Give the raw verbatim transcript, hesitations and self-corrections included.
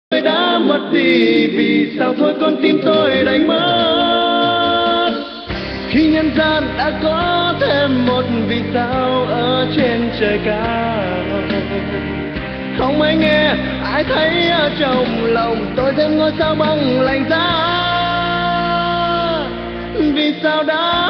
tôi đã mất đi, vì sao thôi con tim tôi đành mất. Khi nhân gian đã có thêm một vì sao ở trên trời cao, không ai nghe ai thấy ở trong lòng tôi thêm ngôi sao băng lạnh giá. Vì sao đã